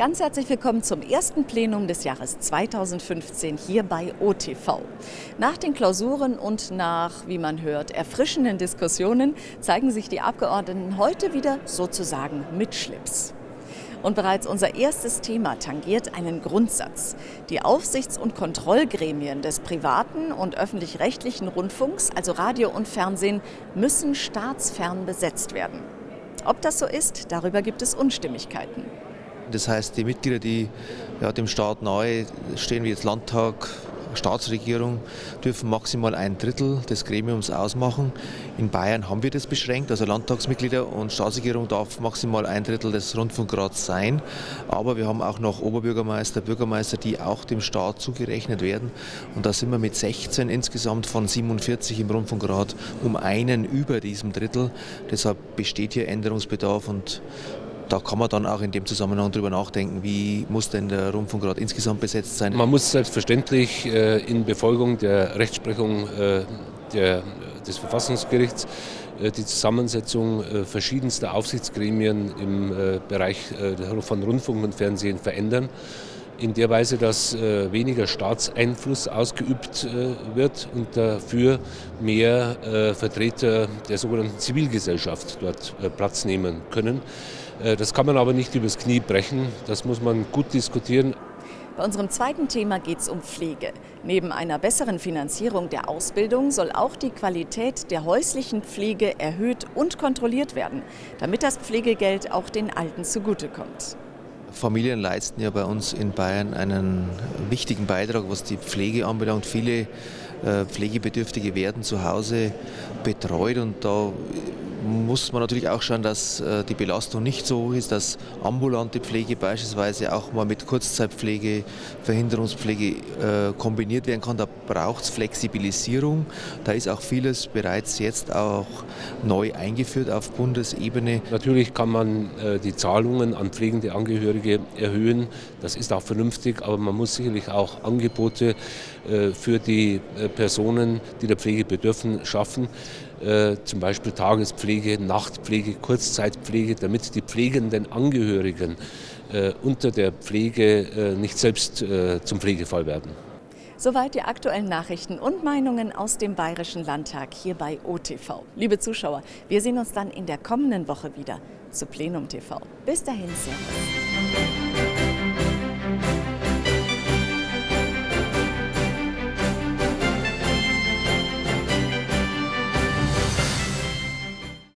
Ganz herzlich willkommen zum ersten Plenum des Jahres 2015 hier bei OTV. Nach den Klausuren und nach, wie man hört, erfrischenden Diskussionen zeigen sich die Abgeordneten heute wieder sozusagen mit Schlips. Und bereits unser erstes Thema tangiert einen Grundsatz. Die Aufsichts- und Kontrollgremien des privaten und öffentlich-rechtlichen Rundfunks, also Radio und Fernsehen, müssen staatsfern besetzt werden. Ob das so ist, darüber gibt es Unstimmigkeiten. Das heißt, die Mitglieder, die dem Staat nahe stehen, wie jetzt Landtag, Staatsregierung, dürfen maximal 1/3 des Gremiums ausmachen. In Bayern haben wir das beschränkt, also Landtagsmitglieder und Staatsregierung darf maximal 1/3 des Rundfunkrats sein. Aber wir haben auch noch Oberbürgermeister, Bürgermeister, die auch dem Staat zugerechnet werden. Und da sind wir mit 16 insgesamt von 47 im Rundfunkrat um einen über diesem Drittel. Deshalb besteht hier Änderungsbedarf und da kann man dann auch in dem Zusammenhang darüber nachdenken, wie muss denn der Rundfunkrat insgesamt besetzt sein. Man muss selbstverständlich in Befolgung der Rechtsprechung des Verfassungsgerichts die Zusammensetzung verschiedenster Aufsichtsgremien im Bereich von Rundfunk und Fernsehen verändern. In der Weise, dass weniger Staatseinfluss ausgeübt wird und dafür mehr Vertreter der sogenannten Zivilgesellschaft dort Platz nehmen können. Das kann man aber nicht übers Knie brechen, das muss man gut diskutieren. Bei unserem zweiten Thema geht es um Pflege. Neben einer besseren Finanzierung der Ausbildung soll auch die Qualität der häuslichen Pflege erhöht und kontrolliert werden, damit das Pflegegeld auch den Alten zugutekommt. Familien leisten ja bei uns in Bayern einen wichtigen Beitrag, was die Pflege anbelangt. Viele Pflegebedürftige werden zu Hause betreut und da muss man natürlich auch schauen, dass die Belastung nicht so hoch ist, dass ambulante Pflege beispielsweise auch mal mit Kurzzeitpflege, Verhinderungspflege kombiniert werden kann. Da braucht es Flexibilisierung. Da ist auch vieles bereits jetzt auch neu eingeführt auf Bundesebene. Natürlich kann man die Zahlungen an pflegende Angehörige erhöhen. Das ist auch vernünftig, aber man muss sicherlich auch Angebote für die Personen, die der Pflege bedürfen, schaffen. Zum Beispiel Tagespflege, Nachtpflege, Kurzzeitpflege, damit die pflegenden Angehörigen unter der Pflege nicht selbst zum Pflegefall werden. Soweit die aktuellen Nachrichten und Meinungen aus dem Bayerischen Landtag hier bei OTV. Liebe Zuschauer, wir sehen uns dann in der kommenden Woche wieder zu Plenum TV. Bis dahin, Servus.